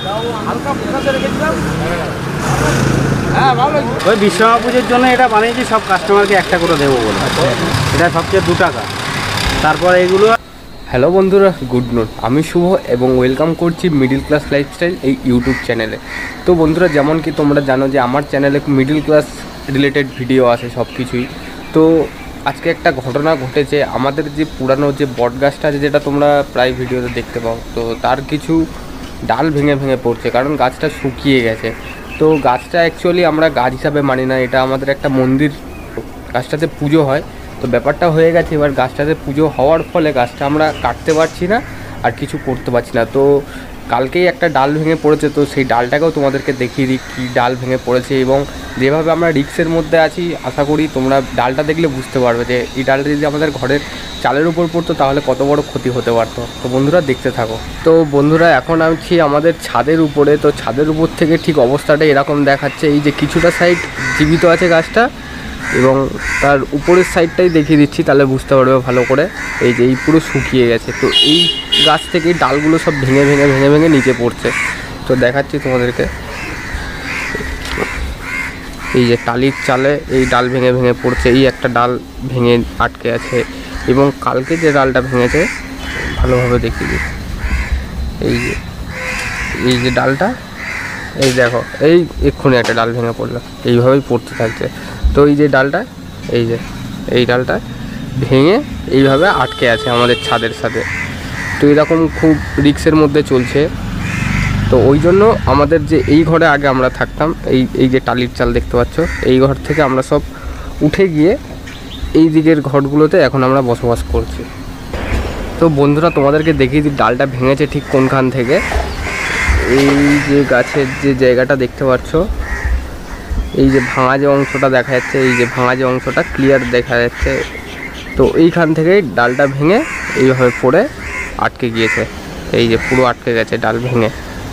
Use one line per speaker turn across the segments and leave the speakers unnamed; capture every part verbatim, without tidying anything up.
ওই বিশ্বকর্মা পুজোর জন্য এটা বানিয়েছি, সব কাস্টমারকে একটা করে দেবো বলে। এটা সবচেয়ে দু টাকা। তারপর এইগুলো।
হ্যালো বন্ধুরা, গুড নোট, আমি শুভ এবং ওয়েলকাম করছি মিডিল ক্লাস লাইফস্টাইল এই ইউটিউব চ্যানেলে। তো বন্ধুরা, যেমন কি তোমরা জানো যে আমার চ্যানেলে মিডিল ক্লাস রিলেটেড ভিডিও আছে সব কিছুই। তো আজকে একটা ঘটনা ঘটেছে। আমাদের যে পুরানো যে বট গাছটা আছে, যেটা তোমরা প্রায় ভিডিওতে দেখতে পাও, তো তার কিছু ডাল ভেঙে ভেঙে পড়ছে, কারণ গাছটা শুকিয়ে গেছে। তো গাছটা অ্যাকচুয়ালি আমরা গাছ হিসাবে মানি না, এটা আমাদের একটা মন্দির, গাছটাতে পুজো হয়। তো ব্যাপারটা হয়ে গেছে, এবার গাছটাতে পুজো হওয়ার ফলে গাছটা আমরা কাটতে পারছি না আর কিছু করতে পারছি না। তো কালকেই একটা ডাল ভেঙে পড়েছে, তো সেই ডালটাকেও তোমাদেরকে দেখিয়ে দিই কী ডাল ভেঙে পড়েছে এবং যেভাবে আমরা রিক্সের মধ্যে আছি। আশা করি তোমরা ডালটা দেখলে বুঝতে পারবে যে এই ডালটা যদি আমাদের ঘরের চালের উপর পড়তো তাহলে কত বড় ক্ষতি হতে পারতো। তো বন্ধুরা দেখতে থাকো। তো বন্ধুরা, এখন আছি আমাদের ছাদের উপরে। তো ছাদের উপর থেকে ঠিক অবস্থাটা এরকম দেখাচ্ছে। এই যে কিছুটা সাইড জীবিত আছে গাছটা এবং তার উপরের সাইডটাই দেখিয়ে দিচ্ছি, তাহলে বুঝতে পারবে ভালো করে। এই যে এই পুরো শুকিয়ে গেছে। তো এই গাছ থেকে ডালগুলো সব ভেঙে ভেঙে ভেঙে ভেঙে নিচে পড়ছে। তো দেখাচ্ছি তোমাদেরকে, এই যে টালির চালে এই ডাল ভেঙে ভেঙে পড়ছে। এই একটা ডাল ভেঙে আটকে আছে এবং কালকে যে ডালটা ভেঙেছে ভালোভাবে দেখিয়ে দিই। এই যে এই যে ডালটা, এই দেখো, এই এক্ষুনি একটা ডাল ভেঙে পড়লো, এইভাবেই পড়তে থাকছে। তো এই যে ডালটা, এই যে এই ডালটা ভেঙে এইভাবে আটকে আছে আমাদের ছাদের সাথে। তো এরকম খুব রিক্সের মধ্যে চলছে। তো ওই জন্য আমাদের যে এই ঘরে আগে আমরা থাকতাম, এই এই যে টালির চাল দেখতে পাচ্ছ, এই ঘর থেকে আমরা সব উঠে গিয়ে এই দিকের ঘরগুলোতে এখন আমরা বসবাস করছি। তো বন্ধুরা, তোমাদেরকে দেখিয়ে দিই ডালটা ভেঙেছে ঠিক কোনখান থেকে। এই যে গাছের যে জায়গাটা দেখতে পাচ্ছ, এই যে ভাঙা যে অংশটা দেখা যাচ্ছে, এই যে ভাঙা যে অংশটা ক্লিয়ার দেখা যাচ্ছে। তো এইখান থেকেই ডালটা ভেঙে এইভাবে পড়ে আটকে গিয়েছে। এই যে পুরো আটকে গেছে ডাল ভেঙে।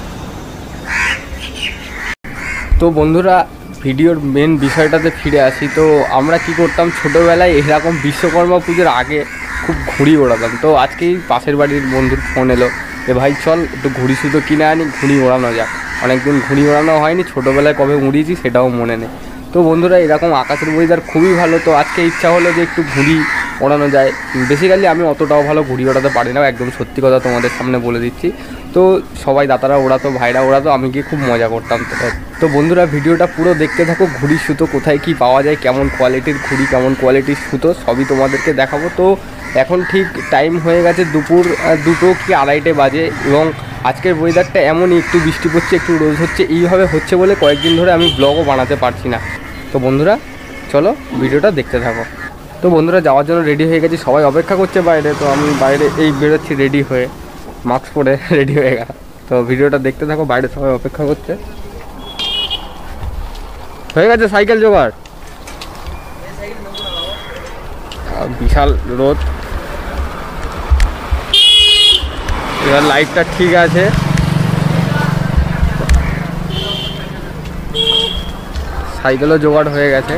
তো বন্ধুরা, ভিডিওর মেন বিষয়টাতে ফিরে আসি। তো আমরা কি করতাম ছোটোবেলায়, এরকম বিশ্বকর্মা পুজোর আগে খুব ঘুড়ি ওড়াতাম। তো আজকেই পাশের বাড়ির বন্ধুর ফোন এলো যে ভাই চল একটু ঘুড়ি সুতো কিনে আনি, ঘুড়ি ওড়ানো যাক। অনেকদিন ঘুড়ি ওড়ানো হয়নি, ছোটোবেলায় কবে উড়িয়েছি সেটাও মনে নেই। তো বন্ধুরা, এরকম আকাশের ওয়েদার খুবই ভালো। তো আজকে ইচ্ছা হলো যে একটু ঘুড়ি ওড়ানো যায়। বেসিক্যালি আমি অতটাও ভালো ঘুড়ি ওড়াতে পারি না, একদম সত্যি কথা তোমাদের সামনে বলে দিচ্ছি। তো সবাই দাতারা ওড়াতো, ভাইরা ওড়াতো, আমি গিয়ে খুব মজা করতাম। তো বন্ধুরা, ভিডিওটা পুরো দেখতে থাকো। ঘুড়ির সুতো কোথায় কী পাওয়া যায়, কেমন কোয়ালিটির ঘুড়ি, কেমন কোয়ালিটির সুতো, সবই তোমাদেরকে দেখাবো। তো এখন ঠিক টাইম হয়ে গেছে দুপুর দুটো কি আড়াইটে বাজে এবং আজকের ওয়েদারটা এমনই, একটু বৃষ্টি পড়ছে, একটু রোদ হচ্ছে, এইভাবে হচ্ছে বলে কয়েকদিন ধরে আমি ব্লগও বানাতে পারছি না। তো বন্ধুরা চলো ভিডিওটা দেখতে থাকো। তো বন্ধুরা, যাওয়ার জন্য রেডি হয়ে গেছি, সবাই অপেক্ষা করছে বাইরে। তো আমি বাইরে এই বেরোচ্ছি রেডি হয়ে, মাস্ক পরে রেডি হয়ে গেল। তো ভিডিওটা দেখতে থাকো, বাইরে সবাই অপেক্ষা করছে। হয়ে গেছে সাইকেল জোগাড়, বিশাল রোদ। এবার লাইটটা ঠিক আছে, সাইকেলও জোগাড় হয়ে গেছে।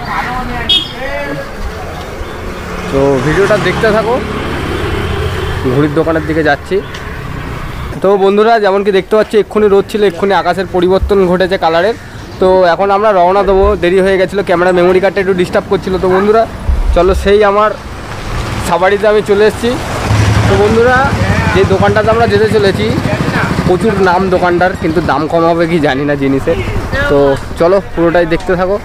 তো ভিডিওটা দেখতে থাকো, ঘুড়ির দোকানের দিকে যাচ্ছি। তো বন্ধুরা, যেমন কি দেখতে পাচ্ছি এক্ষুনি রোদ ছিল, এক্ষুনি আকাশের পরিবর্তন ঘটেছে কালারের। তো এখন আমরা রওনা দেবো, দেরি হয়ে গেছিলো, ক্যামেরা মেমোরি কার্ডটা একটু ডিস্টার্ব করছিল। তো বন্ধুরা চলো, সেই আমার সাবাড়িতে আমি চলে এসেছি। তো বন্ধুরা, যে দোকানটাতে আমরা যেতে চলেছি, প্রচুর নাম দোকানটার, কিন্তু দাম কম হবে কি জানি না জিনিসের। তো চলো পুরোটাই দেখতে থাকো।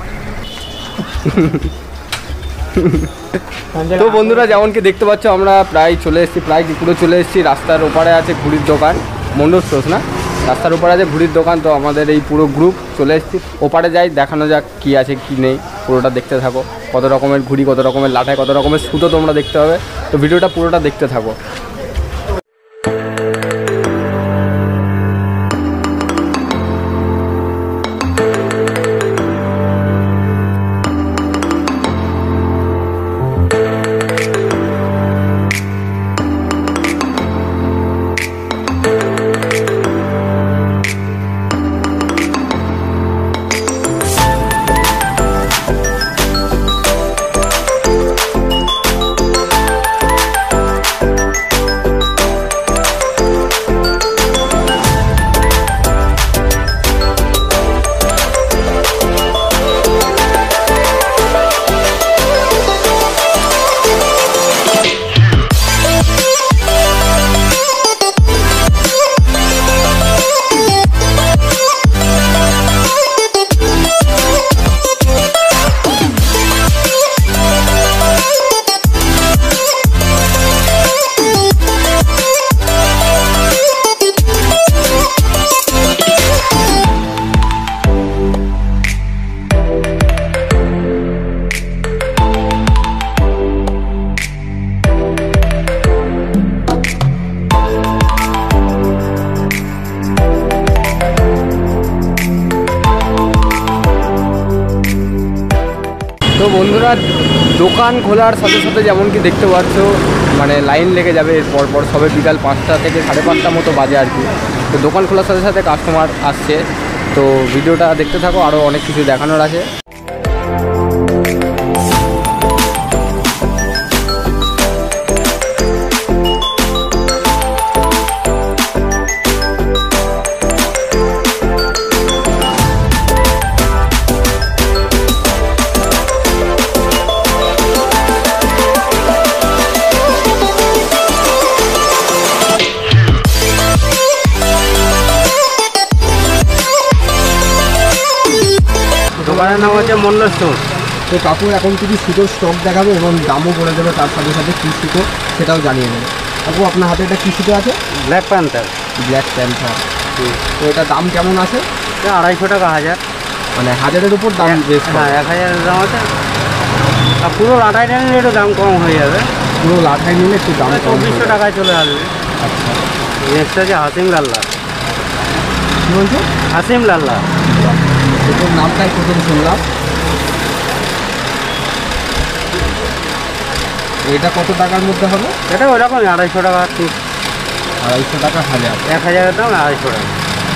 তো বন্ধুরা, যেমন কি দেখতে পাচ্ছ আমরা প্রায় চলে এসেছি, প্রায় পুরো চলে এসেছি। রাস্তার ওপারে আছে ঘুড়ির দোকান, মন্ডল স্টোর্স না, রাস্তার ওপারে আছে ঘুড়ির দোকান। তো আমাদের এই পুরো গ্রুপ চলে এসেছি, ওপারে যাই, দেখানো যাক কী আছে কী নেই। পুরোটা দেখতে থাকো, কত রকমের ঘুড়ি, কত রকমের লাঠায়, কত রকমের সুতো তোমরা দেখতে হবে। তো ভিডিওটা পুরোটা দেখতে থাকো। বন্ধুরা দোকান খোলার সাথে সাথে যেমন কি দেখতে পাচ্ছ মানে লাইন লেগে যাবে এরপর পর, সবে বিকাল পাঁচটা থেকে সাড়ে পাঁচটা মতো বাজে আর কি। তো দোকান খোলার সাথে সাথে কাস্টমার আসছে, তো ভিডিওটা দেখতে থাকো, আরও অনেক কিছু দেখানোর আছে।
দোকানের নাম হচ্ছে মন্ডল স্টোর।
তো কাকু এখন কিছু সুতোর স্টক দেখাবে এবং দামও বলে দেবে, তার সাথে সাথে কী সুতো সেটাও জানিয়ে দেবে। কাকু আপনার হাতে এটা কী সুতো আছে?
Black panther.
Black panther. তো এটা দাম কেমন আছে?
এটা আড়াইশো টাকা হাজার,
মানে হাজারের উপর দাম বেশ।
হ্যাঁ এক হাজারের দাম আছে। আর পুরো লাটাইটা নিলে একটু দাম কম হয়ে যাবে,
পুরো লাঠাই নিলে একটু দাম কম।
চব্বিশশো টাকায় চলে আসবে।
আচ্ছা,
নেক্সট আছে হাসিম লাল্লা।
কী বলছো?
হাসিম লাল্লা।
এটার নামটাই প্রথম শুনলাম। এটা কত টাকার মধ্যে হবে?
এটা ওরকমই আড়াইশো টাকা পিস।
আড়াইশো টাকা হাজার।
এক হাজারের দাম আড়াইশো টাকা।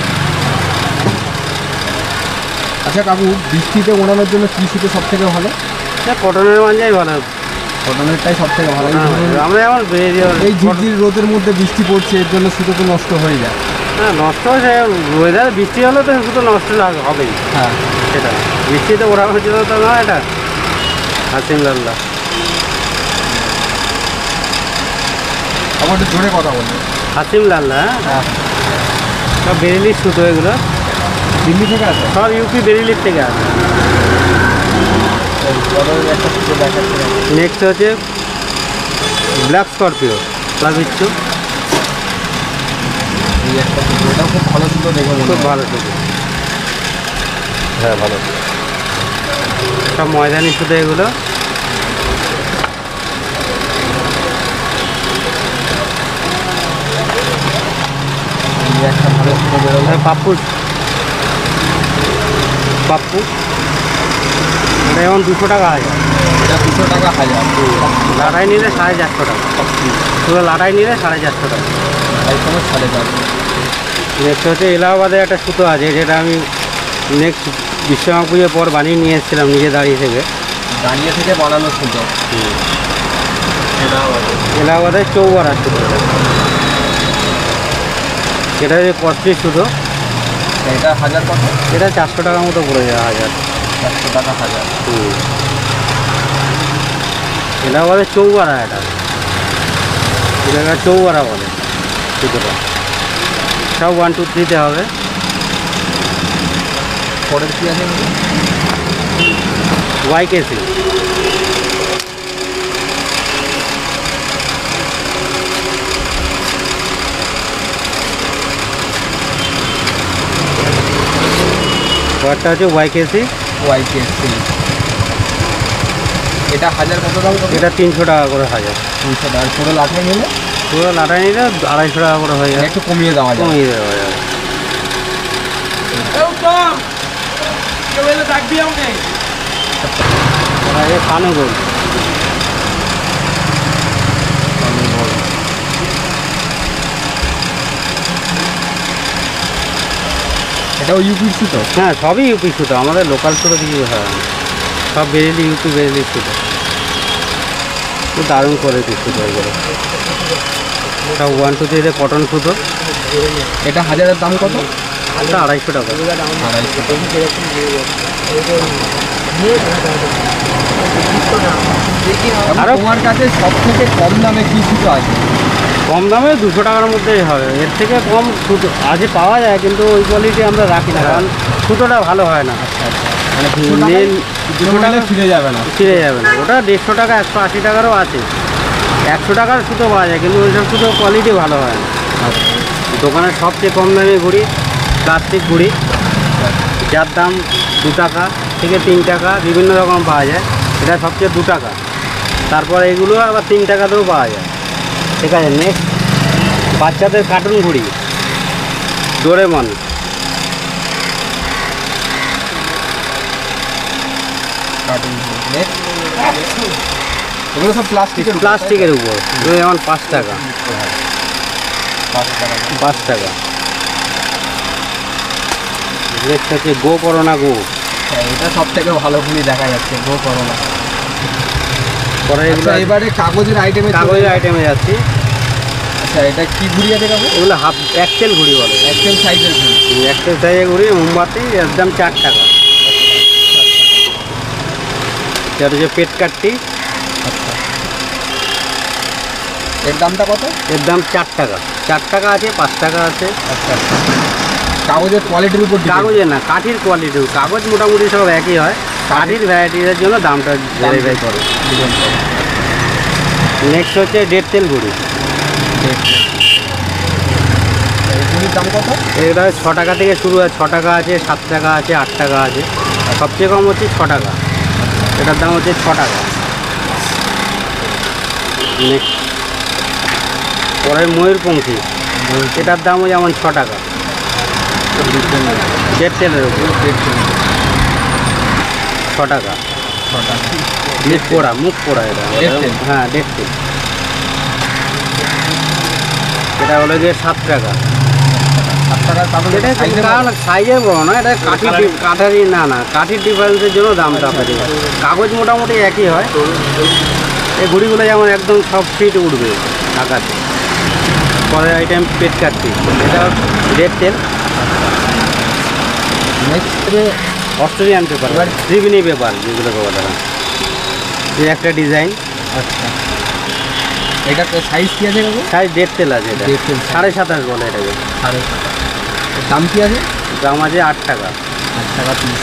আচ্ছা কাকু, বৃষ্টিতে ওড়ানোর জন্য কী সুতো সব থেকে ভালো?
এটা কটনের মাঞ্জাই ভালো।
কটনেরটাই সব থেকে ভালো।
আমরা যেমন
এই ঝিরঝির রোদের মধ্যে বৃষ্টি পড়ছে, এর জন্য সুতো তো নষ্ট হয়ে যায়।
হ্যাঁ নষ্ট হয়ে ওয়েদার বৃষ্টি হলে তো শুধু নষ্ট হবেই।
হ্যাঁ
সেটা বৃষ্টিতে ওড়ানোর জন্য তো না। এটা হাসিম লাল্লা।
আমার একটু জোরে কথা বলবো।
হাসিম লাল্লা।
হ্যাঁ,
সব বেরিলির সুতো এগুলো,
দিল্লি থেকে আছে।
সব ইউপি বেরিলির থেকে আসে।
একটা সুতো দেখাচ্ছে।
নেক্সট হচ্ছে ব্ল্যাক স্করপিও লাভিচ্ছু।
এই একটা সুতো, এটাও খুব ভালো সুতো দেখে মনে
খুব
হয়।
ভালো সুতো।
হ্যাঁ ভালো।
সব ময়দানি সুতো এগুলো।
এই একটা ভালো সুতো বেরোলো।
পাপ্পু পাপ্পু এটা যেমন দুশো টাকা হাজার।
এটা দুশো টাকা হাজার।
লাটাই নিলে সাড়ে চারশো টাকা। পুরো লাটাই নিলে সাড়ে চারশো টাকা।
এই সময় সাড়ে চারশো।
নেক্সট হচ্ছে এলাহাবাদে একটা সুতো আছে, যেটা আমি নেক্সট বিশ্বকর্মা পুজোর পর বানিয়ে নিয়ে এসেছিলাম নিজে দাঁড়িয়ে থেকে।
দাঁড়িয়ে থেকে বানানো সুতো।
এলাহাবাদের চৌবাড়ার সুতো। এটা হচ্ছে কস্টলি সুতো।
এটা হাজার কত?
এটা চারশো টাকার মতো পড়ে যায় হাজার।
চারশো টাকা হাজার।
হুম এলাহাবাদের চৌবাড়া। এটা এটা চৌবাড়া বলে সুতোটা। সব ওয়ান টু থ্রিতে হবে।
পরের কি আছে?
ওয়াইকেসি। পরেরটা হচ্ছে ওয়াইকেসি।
ওয়াইকেসি। এটা হাজার কত দাম?
এটা তিনশো টাকা করে হাজার।
তিনশো টাকা। পুরো লাঠাই নিলে?
পুরো লাটাই নিলে আড়াইশো টাকা করে হয়ে যায়।
একটু কমিয়ে দেওয়া যায়।
কমিয়ে দেওয়া যাবে। কানুগোল।
এটাও ইউপি সুতো?
হ্যাঁ সবই ইউপি সুতো, আমাদের লোকাল সুতো কিছু হয় না। সব বেরেলি ইউপি বেরেলি সুতো। খুব দারুণ করে দিই সুতো এগুলো। সব ওয়ান টু থ্রিতে কটন সুতো।
এটা হাজারের দাম কত?
এটা আড়াইশো টাকা।
আড়াইশো।
আরো
তোমার কাছে সব থেকে কম দামে কি সুতো আছে?
কম দামে দুশো টাকার মধ্যেই হবে। এর থেকে কম সুতো আজে পাওয়া যায়, কিন্তু ওই কোয়ালিটি আমরা রাখি না, কারণ সুতোটা ভালো হয় না।
আচ্ছা আচ্ছা, মানে
মেন
দুশো টাকা ফিরে যাবে না।
ফিরে যাবে না। ওটা দেড়শো টাকা একশো আশি টাকারও আছে। একশো টাকার সুতো পাওয়া যায়, কিন্তু ওইসব সুতো কোয়ালিটি ভালো হয় না। দোকানের সবচেয়ে কম দামি গুঁড়ি প্লাস্টিক গুঁড়ি, যার দাম দু টাকা থেকে তিন টাকা বিভিন্ন রকম পাওয়া যায়। এটা সবচেয়ে দু টাকা। তারপর এগুলো আবার তিন টাকাতেও পাওয়া যায়। ঠিক আছে। নেক্সট বাচ্চাদের কার্টুন ঘুড়ি ডোরেমন।
কার্টুন নেক্সট এগুলো সব প্লাস্টিকের
প্লাস্টিকের উপর যেমন পাঁচ টাকা পাঁচ টাকা নেক্সট হচ্ছে গো করোনা গো।
হ্যাঁ, এটা সব থেকে ভালো ঘুড়ি দেখা যাচ্ছে গো করোনা।
পরে এগুলো
আচ্ছা, এবারে কাগজের আইটেমে
কাগজের আইটেমে যাচ্ছি।
আচ্ছা, এটা কি ঘুড়ি আছে কাগজ?
এগুলো হাফ এক্সেল ঘুড়ি বলে,
এক্সেল সাইজের ঘুড়ি।
এক্সেল সাইজের ঘুড়ি মোমবাতি একদম চার টাকা। এটা হচ্ছে পেট কাটটি।
আচ্ছা, এর দামটা কত?
এর দাম চার টাকা। চার টাকা আছে, পাঁচ টাকা আছে।
আচ্ছা, কাগজের কোয়ালিটির উপর depend।
কাগজের না, কাঠির কোয়ালিটি। কাগজ মোটামুটি সব একই হয়, কাঠির ভ্যারাইটির জন্য দামটা ভেরিফাই করে। নেক্সট হচ্ছে ডেড তেল ঘুড়ি।
এই ঘুড়ির দাম কত?
এটা ছ টাকা থেকে শুরু হয়, ছ টাকা আছে, সাত টাকা আছে, আট টাকা আছে। আর সবচেয়ে কম হচ্ছে ছ টাকা, এটার দাম হচ্ছে ছ টাকা। নেক্সট পরে ময়ূরপঙ্খী, এটার দামও যেমন ছ টাকা। ডেড তেলের উপর ছ টাকা।
ছ টাকা।
মুখ পোড়া, মুখ পোড়া এটা।
ডেড তেল?
হ্যাঁ, ডেড তেল। এটা হলো গিয়ে সাত টাকা।
সাত টাকার কাগজ।
এটা সাইজের বড় না, এটা কাঠির ডি- কাঠারি না না কাঠির ডিফারেন্সের জন্য দামটা পারি। কাগজ মোটামুটি একই হয়। এই ঘুড়িগুলো যেমন একদম সব ফিট উঠবে আকাশে। পরের আইটেম পেট কাটটি, এটা রেড তেল।
নেক্সট
অস্ট্রেলিয়ান পেপার,
এবার
ত্রিবেণী পেপার যেগুলোকে বলা হয়। এই একটা ডিজাইন।
আচ্ছা, এটা সাইজ কি আছে কাগজ?
সাইজ ডেড তেল আছে, এটা
ডেড তেল।
সাড়ে সাতাশ বলে এটাকে।
সাড়ে সাত। এর দাম কি আছে?
দাম আছে আট টাকা।
আট টাকা পিস।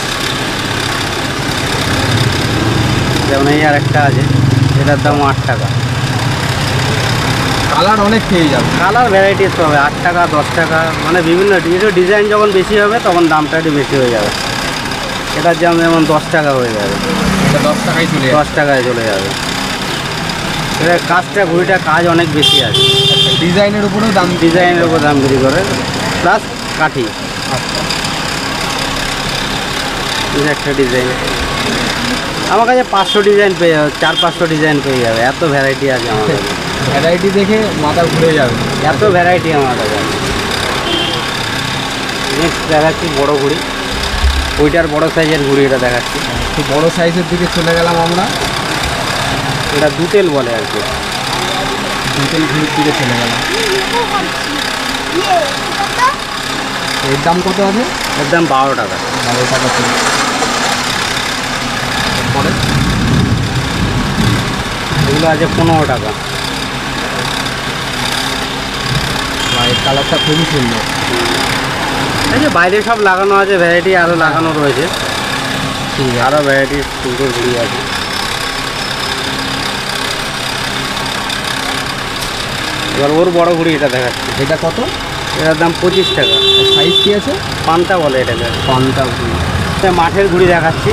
যেমন এই আর একটা আছে, এটার দাম আট টাকা।
কালার অনেক পেয়ে যাবে।
কালার ভ্যারাইটিস হবে, আট টাকা, দশ টাকা, মানে বিভিন্ন ডিজাইন যখন বেশি হবে তখন দামটা একটু বেশি হয়ে যাবে। এটার দাম যেমন দশ টাকা হয়ে যাবে,
এটা দশ টাকায় চলে যাবে।
দশ টাকায় চলে যাবে। এটা কাজটা ঘুড়িটা কাজ অনেক বেশি আছে,
ডিজাইনের উপরেও দাম।
ডিজাইনের উপর দাম বেশি করে, প্লাস কাঠি।
আচ্ছা,
এই যে একটা ডিজাইন, আমার কাছে পাঁচশো ডিজাইন পেয়ে যাবে, চার পাঁচশো ডিজাইন পেয়ে যাবে, এত ভ্যারাইটি আছে আমার কাছে।
ভ্যারাইটি দেখে মাথা ঘুরে যাবে।
এত ভ্যারাইটি আমার কাছে আছে। নেক্সট দেখাচ্ছি বড়ো ঘুড়ি, ওইটার বড় সাইজের ঘুড়ি এটা দেখাচ্ছি।
একটু বড় সাইজের দিকে চলে গেলাম আমরা।
এটা দুতেল বলে আর কি।
দুটেল ঘুড়ির দিকে চলে গেলাম। এর দাম কত আছে?
এর দাম বারো টাকা।
বারো টাকা পিস। পরে
এগুলো আছে পনেরো টাকা।
এর কালারটা খুবই সুন্দর।
এই যে বাইরে সব লাগানো আছে ভ্যারাইটি, আরও লাগানো রয়েছে,
ঠিক আছে।
আরও ভ্যারাইটি সুন্দর ঘুড়ি আছে। এবার ওর বড় ঘুড়ি এটা দেখাচ্ছি,
এটা কত?
এটার দাম পঁচিশ টাকা।
সাইজ কি আছে?
পান্তা বলে এটাকে।
পান্তা ঘুড়ি।
এটা মাঠের ঘুড়ি দেখাচ্ছি,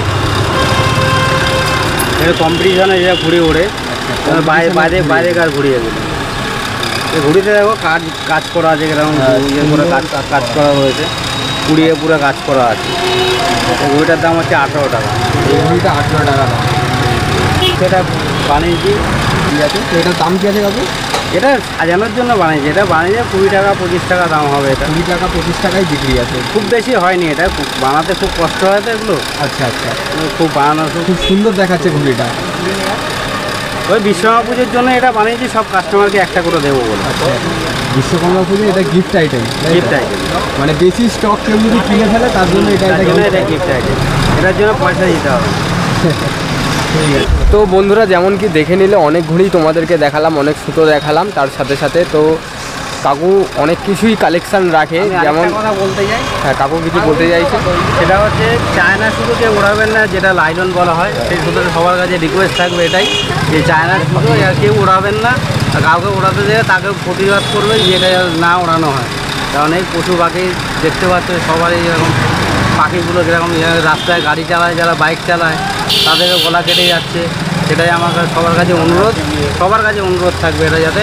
এটা কম্পিটিশনে যেটা ঘুড়ি ওড়ে, বাইরে বাইরে বাইরেকার ঘুড়ি এগুলো। এই ঘুড়িতে দেখো কাজ কাজ করা আছে, এরকম
হ্যাঁ,
ইয়ে করে কাজ কাজ করা রয়েছে, কুড়িয়ে পুরো কাজ করা আছে। এই ঘুড়িটার দাম হচ্ছে আঠেরো টাকা।
এই ঘুড়িটা আঠেরো টাকা দাম।
সেটা বানিয়েছি,
ঠিক আছে। তো এটার দাম কি আছে কাকু?
এটা সাজানোর জন্য বানিয়েছি। এটা বানিয়ে কুড়ি টাকা পঁচিশ টাকা দাম হবে। এটা
কুড়ি টাকা পঁচিশ টাকায় বিক্রি আছে।
খুব বেশি হয়নি, এটা খুব বানাতে খুব কষ্ট হয় তো এগুলো,
আচ্ছা আচ্ছা,
খুব বানানো খুব
খুব সুন্দর দেখাচ্ছে ঘুড়িটা।
ওই বিশ্বকর্মা পুজোর জন্য এটা বানিয়েছি, সব কাস্টমারকে একটা করে দেবো বলে।
বিশ্বকর্মা পুজো এটা গিফট আইটেম।
গিফট আইটেম,
মানে বেশি স্টক কেউ যদি কিনে ফেলে তার জন্য এটা
তার
একটা
জন্য
gift
এটা
item।
গিফট আইটেম, এটার জন্য পয়সা দিতে হবে।
ঠিক আছে।
তো বন্ধুরা যেমন কি দেখে নিলে অনেক ঘুড়ি তোমাদেরকে দেখালাম, অনেক সুতো দেখালাম, তার সাথে সাথে তো কাকু অনেক কিছুই কালেকশন রাখে।
আমি
যেমন
আরেকটা কথা বলতে যাই,
হ্যাঁ কাকু কিছু বলতে চাইছে।
সেটা হচ্ছে চায়না সুতোকে ওড়াবেন না, যেটা লাইলন বলা হয়। সেই সুতোতে সবার কাছে রিকোয়েস্ট থাকবে এটাই, যে চায়না সুতো আর কেউ ওড়াবেন না, আর কাউকে ওড়াতে দেবে তাকে প্রতিবাদ করবে যেটা না ওড়ানো হয়। কারণ এই পশু পাখি দেখতে পাচ্ছ সবারই এরকম, পাখিগুলো যেরকম রাস্তায় গাড়ি চালায়, যারা বাইক চালায় তাদেরকে গলা কেটে যাচ্ছে। সেটাই আমার কাছে সবার কাছে অনুরোধ, সবার কাছে অনুরোধ থাকবে এটা যাতে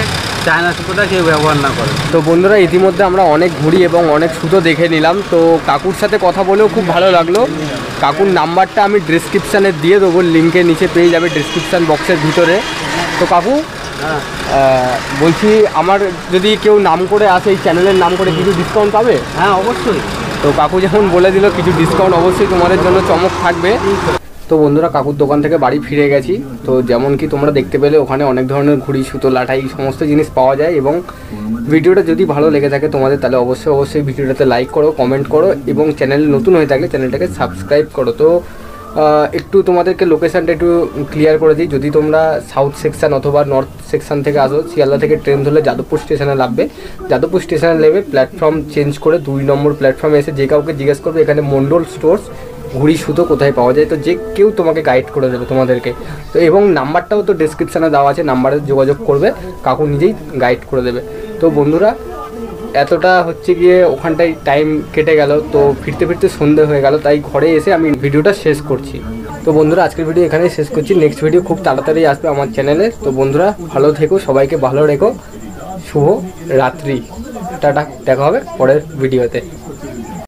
চায়না সুতোটা কেউ ব্যবহার না করে।
তো বন্ধুরা ইতিমধ্যে আমরা অনেক ঘুড়ি এবং অনেক সুতো দেখে নিলাম। তো কাকুর সাথে কথা বলেও খুব ভালো লাগলো। কাকুর নাম্বারটা আমি ডিসক্রিপশানে দিয়ে দেবো, লিঙ্কের নিচে পেয়ে যাবে ডিসক্রিপশান বক্সের ভিতরে। তো কাকু
হ্যাঁ
বলছি, আমার যদি কেউ নাম করে আসে এই চ্যানেলের নাম করে, কিছু ডিসকাউন্ট পাবে?
হ্যাঁ অবশ্যই।
তো কাকু যেমন বলে দিল কিছু ডিসকাউন্ট অবশ্যই তোমাদের জন্য চমক থাকবে। তো বন্ধুরা কাকুর দোকান থেকে বাড়ি ফিরে গেছি। তো যেমন কি তোমরা দেখতে পেলে ওখানে অনেক ধরনের ঘুড়ি, সুতো, লাঠা এই সমস্ত জিনিস পাওয়া যায়। এবং ভিডিওটা যদি ভালো লেগে থাকে তোমাদের, তাহলে অবশ্যই অবশ্যই ভিডিওটাতে লাইক করো, কমেন্ট করো এবং চ্যানেল নতুন হয়ে থাকলে চ্যানেলটাকে সাবস্ক্রাইব করো। তো একটু তোমাদেরকে লোকেশানটা একটু ক্লিয়ার করে দিই। যদি তোমরা সাউথ সেকশান অথবা নর্থ সেকশান থেকে আসো, শিয়ালদা থেকে ট্রেন ধরলে যাদবপুর স্টেশনে নামবে। যাদবপুর স্টেশনে নেমে প্ল্যাটফর্ম চেঞ্জ করে দুই নম্বর প্ল্যাটফর্মে এসে যে কাউকে জিজ্ঞেস করবে এখানে মন্ডল স্টোর্স ঘুড়ি সুতো কোথায় পাওয়া যায়, তো যে কেউ তোমাকে গাইড করে দেবে তোমাদেরকে। তো এবং নাম্বারটাও তো ডেসক্রিপশানে দেওয়া আছে, নাম্বারে যোগাযোগ করবে, কাকু নিজেই গাইড করে দেবে। তো বন্ধুরা এতটা হচ্ছে গিয়ে ওখানটায় টাইম কেটে গেল, তো ফিরতে ফিরতে সন্ধে হয়ে গেল, তাই ঘরে এসে আমি ভিডিওটা শেষ করছি। তো বন্ধুরা আজকের ভিডিও এখানেই শেষ করছি। নেক্সট ভিডিও খুব তাড়াতাড়ি আসবে আমার চ্যানেলে। তো বন্ধুরা ভালো থেকো, সবাইকে ভালো রেখো, শুভ রাত্রি, টাটা, দেখা হবে পরের ভিডিওতে।